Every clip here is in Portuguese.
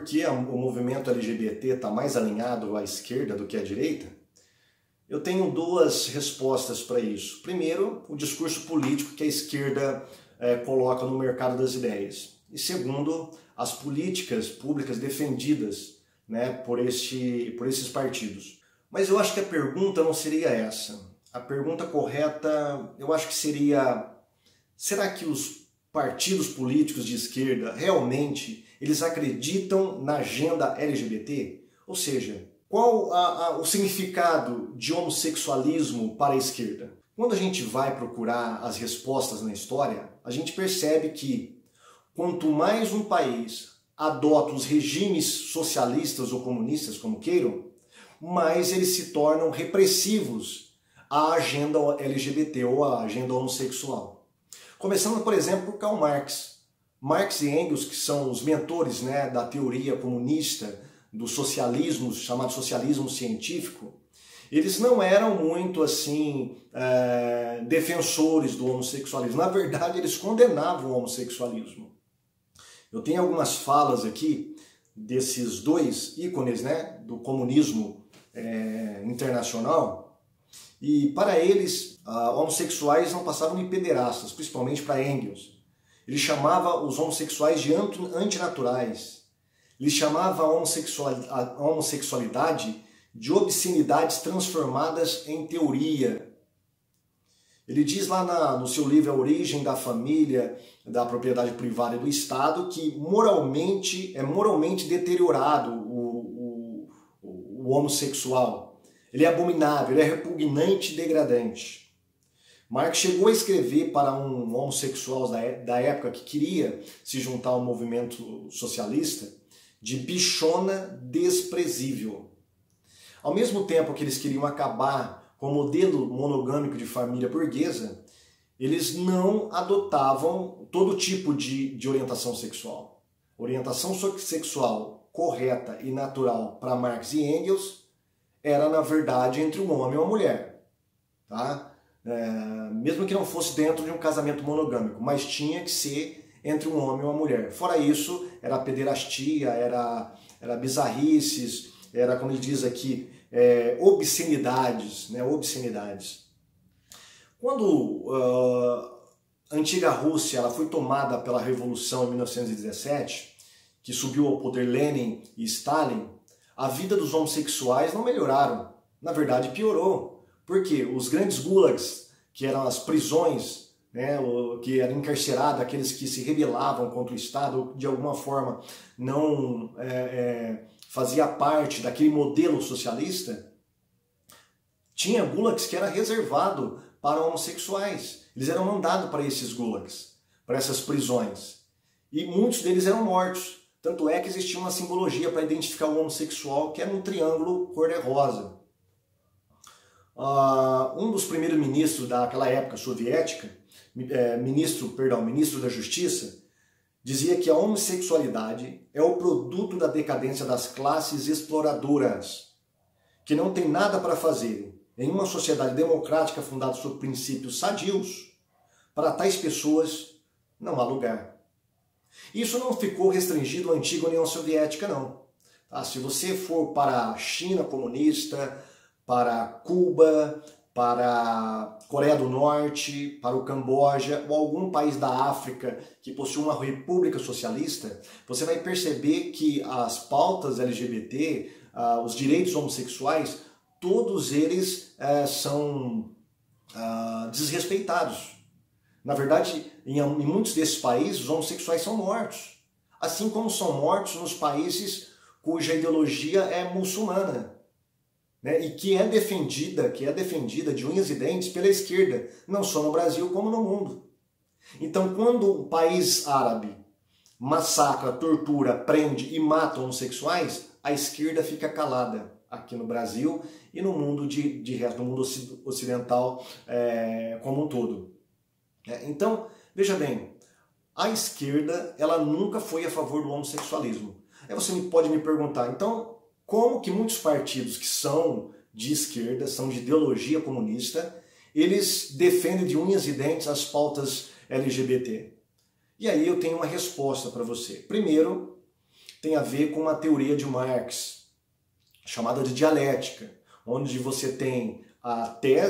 que o movimento LGBT está mais alinhado à esquerda do que à direita? Eu tenho duas respostas para isso. Primeiro, o discurso político que a esquerda coloca no mercado das ideias. E segundo, as políticas públicas defendidas, né, por esses partidos. Mas eu acho que a pergunta não seria essa. A pergunta correta, eu acho que seria: será que os partidos políticos de esquerda realmente eles acreditam na agenda LGBT? Ou seja, qual o significado de homossexualismo para a esquerda? Quando a gente vai procurar as respostas na história, a gente percebe que quanto mais um país adota os regimes socialistas ou comunistas, como queiram, mais eles se tornam repressivos à agenda LGBT ou à agenda homossexual. Começando, por exemplo, por Karl Marx. Marx e Engels, que são os mentores, né, da teoria comunista, do socialismo, chamado socialismo científico, eles não eram muito assim defensores do homossexualismo. Na verdade, eles condenavam o homossexualismo. Eu tenho algumas falas aqui desses dois ícones, né, do comunismo internacional, e para eles, homossexuais não passavam de pederastas, principalmente para Engels. Ele chamava os homossexuais de antinaturais. Ele chamava a homossexualidade de obscenidades transformadas em teoria. Ele diz lá no seu livro A Origem da Família, da Propriedade Privada e do Estado, que é moralmente deteriorado o homossexual. Ele é abominável, ele é repugnante e degradante. Marx chegou a escrever para um homossexual da época que queria se juntar ao movimento socialista de bichona desprezível. Ao mesmo tempo que eles queriam acabar com o modelo monogâmico de família burguesa, eles não adotavam todo tipo de orientação sexual. Orientação sexual correta e natural para Marx e Engels era, na verdade, entre um homem e uma mulher. Tá? Mesmo que não fosse dentro de um casamento monogâmico, mas tinha que ser entre um homem e uma mulher. Fora isso, era pederastia, era bizarrices, era, como ele diz aqui, obscenidades, né? Obscenidades. Quando a antiga Rússia ela foi tomada pela Revolução em 1917, que subiu ao poder Lenin e Stalin, a vida dos homossexuais não melhoraram. Na verdade, piorou. Porque os grandes gulags, que eram as prisões, né, que eram encarcerados, aqueles que se rebelavam contra o Estado, ou de alguma forma não fazia parte daquele modelo socialista, tinha gulags que era reservado para homossexuais. Eles eram mandados para esses gulags, para essas prisões. E muitos deles eram mortos. Tanto é que existia uma simbologia para identificar o homossexual, que era um triângulo cor-de-rosa. Um dos primeiros ministros daquela época soviética, ministro da Justiça, dizia que a homossexualidade é o produto da decadência das classes exploradoras, que não tem nada para fazer em uma sociedade democrática fundada sobre princípios sadios. Para tais pessoas não há lugar. Isso não ficou restringido à antiga União Soviética, não. Se você for para a China comunista, para Cuba, para a Coreia do Norte, para o Camboja ou algum país da África que possui uma república socialista, você vai perceber que as pautas LGBT, os direitos homossexuais, todos eles são desrespeitados. Na verdade, em muitos desses países, os homossexuais são mortos. Assim como são mortos nos países cuja ideologia é muçulmana. Né, e que é defendida de unhas e dentes pela esquerda, não só no Brasil como no mundo. Então, quando o país árabe massacra, tortura, prende e mata homossexuais, a esquerda fica calada aqui no Brasil e no mundo no mundo ocidental como um todo. Então, veja bem, a esquerda ela nunca foi a favor do homossexualismo. Aí você pode me perguntar, então, como que muitos partidos que são de esquerda, são de ideologia comunista, eles defendem de unhas e dentes as pautas LGBT? E aí eu tenho uma resposta para você. Primeiro, tem a ver com uma teoria de Marx, chamada de dialética, onde você tem a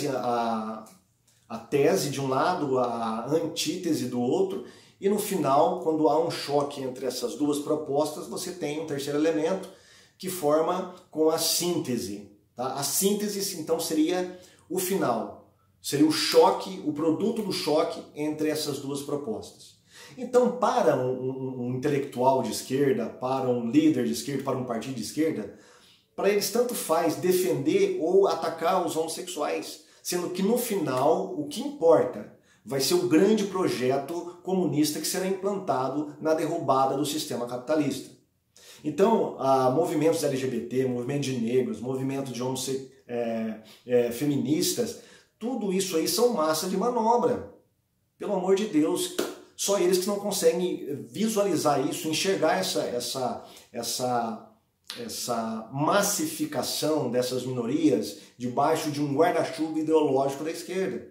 tese de um lado, a antítese do outro, e no final, quando há um choque entre essas duas propostas, você tem um terceiro elemento que forma com a síntese. Tá? A síntese, então, seria o final, seria o choque, o produto do choque entre essas duas propostas. Então, para um intelectual de esquerda, para um líder de esquerda, para um partido de esquerda, para eles tanto faz defender ou atacar os homossexuais, sendo que no final o que importa vai ser o grande projeto comunista que será implantado na derrubada do sistema capitalista. Então, movimentos LGBT, movimento de negros, movimento de feministas, tudo isso aí são massa de manobra. Pelo amor de Deus, só eles que não conseguem visualizar isso, enxergar essa massificação dessas minorias debaixo de um guarda-chuva ideológico da esquerda.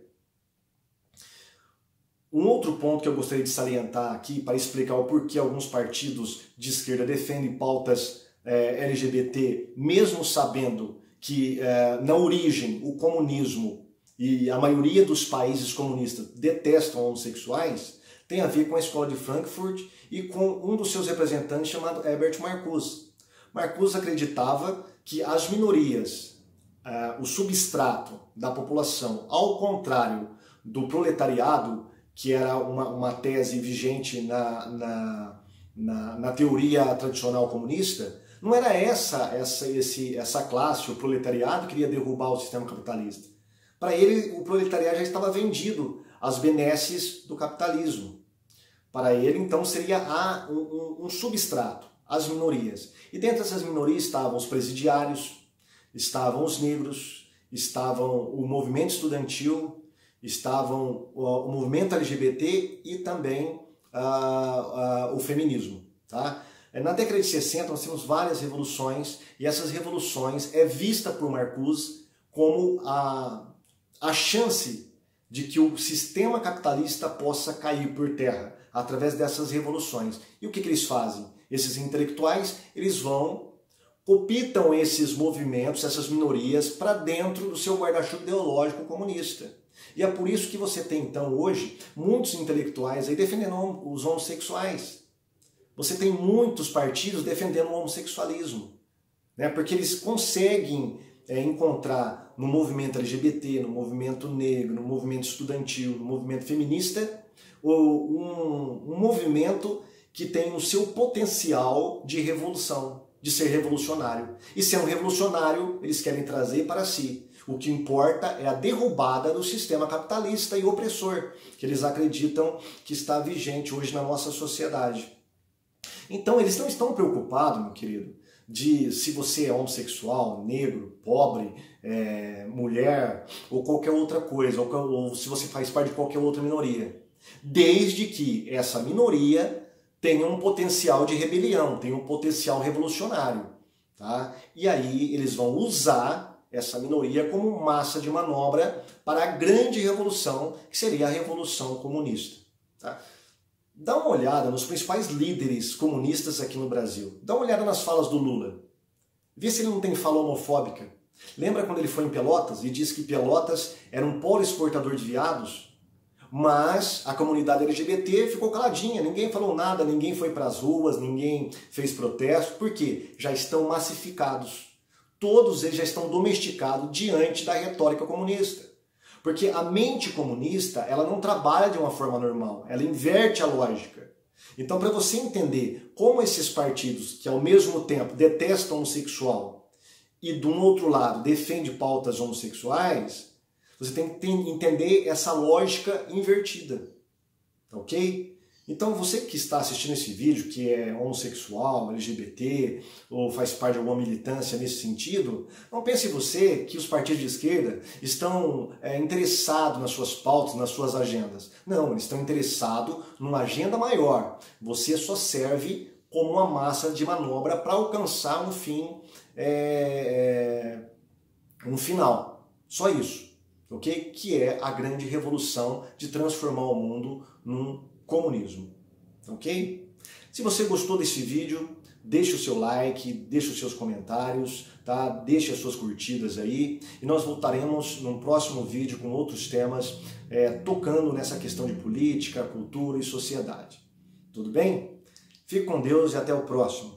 Um outro ponto que eu gostaria de salientar aqui para explicar o porquê alguns partidos de esquerda defendem pautas LGBT, mesmo sabendo que na origem o comunismo e a maioria dos países comunistas detestam homossexuais, tem a ver com a escola de Frankfurt e com um dos seus representantes chamado Herbert Marcuse. Marcuse acreditava que as minorias, o substrato da população, ao contrário do proletariado, que era uma tese vigente na teoria tradicional comunista, não era essa classe, o proletariado, que queria derrubar o sistema capitalista. Para ele, o proletariado já estava vendido às benesses do capitalismo. Para ele, então, seria um substrato, as minorias. E dentro dessas minorias estavam os presidiários, estavam os negros, estavam o movimento estudantil, estavam o movimento LGBT e também o feminismo. Tá? Na década de 60 nós temos várias revoluções e essas revoluções é vista por Marcuse como a chance de que o sistema capitalista possa cair por terra através dessas revoluções. E o que eles fazem? Esses intelectuais, eles cooptam esses movimentos, essas minorias, para dentro do seu guarda-chuva ideológico comunista. E é por isso que você tem, então, hoje, muitos intelectuais aí defendendo os homossexuais. Você tem muitos partidos defendendo o homossexualismo, né? Porque eles conseguem encontrar no movimento LGBT, no movimento negro, no movimento estudantil, no movimento feminista, um movimento que tem o seu potencial de revolução, de ser revolucionário. E sendo revolucionário, eles querem trazer para si. O que importa é a derrubada do sistema capitalista e opressor, que eles acreditam que está vigente hoje na nossa sociedade. Então, eles não estão preocupados, meu querido, de se você é homossexual, negro, pobre, mulher ou qualquer outra coisa, ou se você faz parte de qualquer outra minoria. Desde que essa minoria tenha um potencial de rebelião, tenha um potencial revolucionário. Tá? E aí eles vão usar essa minoria como massa de manobra para a grande revolução, que seria a Revolução Comunista. Tá? Dá uma olhada nos principais líderes comunistas aqui no Brasil. Dá uma olhada nas falas do Lula. Vê se ele não tem fala homofóbica. Lembra quando ele foi em Pelotas e disse que Pelotas era um polo exportador de viados? Mas a comunidade LGBT ficou caladinha, ninguém falou nada, ninguém foi para as ruas, ninguém fez protesto. Por quê? Já estão massificados. Todos eles já estão domesticados diante da retórica comunista. Porque a mente comunista, ela não trabalha de uma forma normal, ela inverte a lógica. Então, para você entender como esses partidos, que ao mesmo tempo detestam o homossexual e de um outro lado defendem pautas homossexuais, você tem que entender essa lógica invertida, ok? Então você que está assistindo esse vídeo, que é homossexual, LGBT, ou faz parte de alguma militância nesse sentido, não pense você que os partidos de esquerda estão interessados nas suas pautas, nas suas agendas. Não, eles estão interessados numa agenda maior. Você só serve como uma massa de manobra para alcançar um fim, um final. Só isso. Okay? Que é a grande revolução de transformar o mundo num comunismo. Ok? Se você gostou desse vídeo, Deixe o seu like, deixe os seus comentários, tá? Deixe as suas curtidas aí e nós voltaremos num próximo vídeo com outros temas tocando nessa questão de política, cultura e sociedade. Tudo bem? Fique com Deus e até o próximo.